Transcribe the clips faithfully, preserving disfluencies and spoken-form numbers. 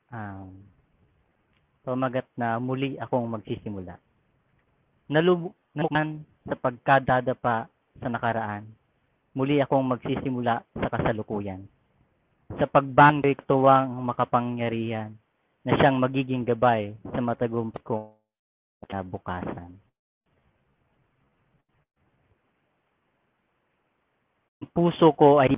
Um, pamagat na muli akong magsisimula. Nalub nalubukan sa pagkadadapa sa nakaraan, muli akong magsisimula sa kasalukuyan. Sa pagbangoy tuwang makapangyarihan na siyang magiging gabay sa matagumpay kong kinabukasan. Ang puso ko ay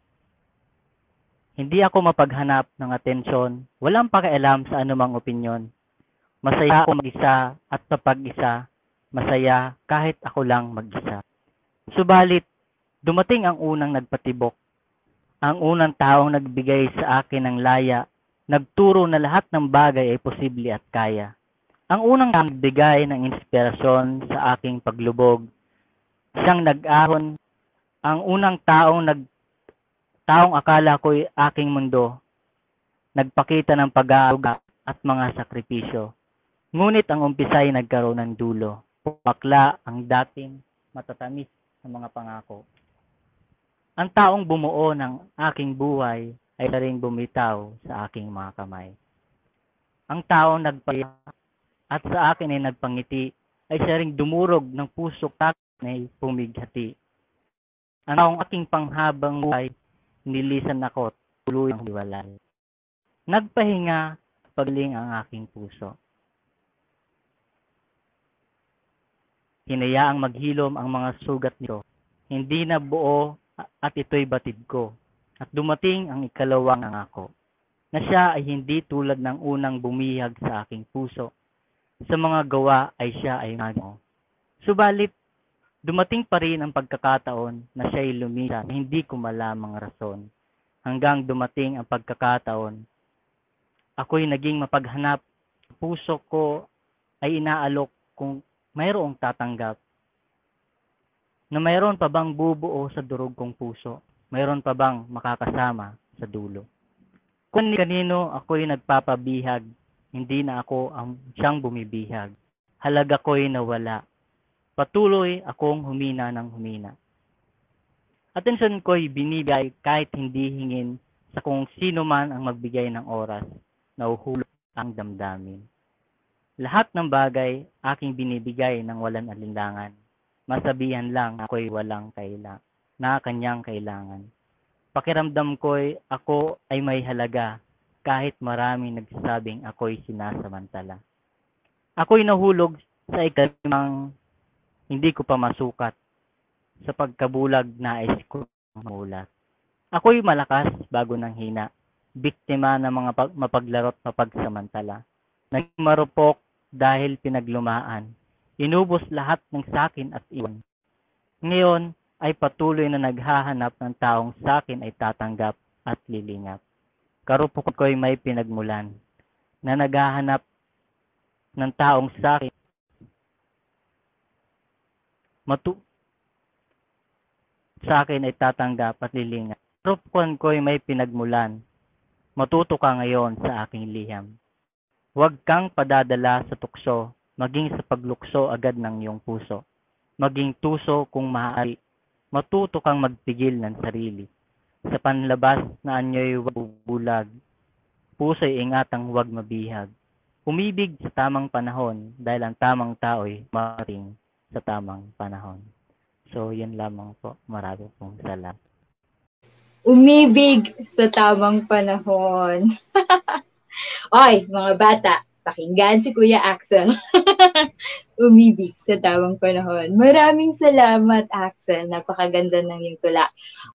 hindi ako mapaghanap ng atensyon, walang pakialam sa anumang opinyon. Masaya ako mag-isa at sa pag-isa, masaya kahit ako lang mag-isa. Subalit, dumating ang unang nagpatibok, ang unang taong nagbigay sa akin ng laya, nagturo na lahat ng bagay ay posible at kaya. Ang unang nagbigay ng inspirasyon sa aking paglubog, siyang nag-ahon, ang unang taong nag taong akala ko'y aking mundo, nagpakita ng pag-aaruga at mga sakripisyo. Ngunit ang umpisa'y nagkaroon ng dulo. Pumakla ang dating matatamis sa mga pangako. Ang taong bumuo ng aking buhay ay siya ring bumitaw sa aking mga kamay. Ang taong nagpaya at sa akin ay nagpangiti ay siya ring dumurog ng puso at ay pumighati. Ang taong aking panghabang buhay nilisan ako tuluyang hiwalay. Nagpahinga pagling ang aking puso. Hinayaang maghilom ang mga sugat nito. Hindi na buo at ito'y batid ko. At dumating ang ikalawang nangako, na siya ay hindi tulad ng unang bumihag sa aking puso. Sa mga gawa ay siya ay magno. Subalit, dumating pa rin ang pagkakataon na siya'y lumisan na hindi ko malamang rason. Hanggang dumating ang pagkakataon, ako'y naging mapaghanap. Puso ko ay inaalok kung mayroong tatanggap. Na mayroon pa bang bubuo sa durog kong puso? Mayroon pa bang makakasama sa dulo? Kung kanino ako'y nagpapabihag, hindi na ako ang siyang bumibihag. Halaga ko'y nawala. Patuloy akong humina ng humina. Atensyon ko'y binibigay kahit hindi hingin sa kung sino man ang magbigay ng oras na uhulog ang damdamin. Lahat ng bagay aking binibigay ng walang alinlangan. Masabihan lang ako'y walang kailangan, na kanyang kailangan. Pakiramdam ko'y ako ay may halaga kahit maraming nagsasabing ako'y sinasamantala. Ako'y nahulog sa ikalimang hindi ko pa masukat. Sa pagkabulag nais ko mamulat. Ako'y malakas bago ng hina. Biktima ng mga mapaglarot mapagsamantala. Naging marupok dahil pinaglumaan. Inubos lahat ng sakin at iwan. Ngayon ay patuloy na naghahanap ng taong sakin ay tatanggap at lilingap. Karupok ko'y may pinagmulan na naghahanap ng taong sakin matu sa akin ay tatanggap at lilingap. Karupok ko'y may pinagmulan. Matuto ka ngayon sa aking liham. Huwag kang padadala sa tukso, maging sa paglukso agad ng iyong puso. Maging tuso kung maaari. Matuto kang magpigil ng sarili. Sa panlabas na anyo'y huwag bubulag. Puso'y ingatang huwag mabihag. Umibig sa tamang panahon dahil ang tamang tao'y marating sa tamang panahon. So, yan lamang po. Marami pong salamat. Umibig sa tamang panahon. Oy, mga bata, pakinggan si Kuya Axel. Umibig sa tamang panahon. Maraming salamat, Axel. Napakaganda ng iyong tula.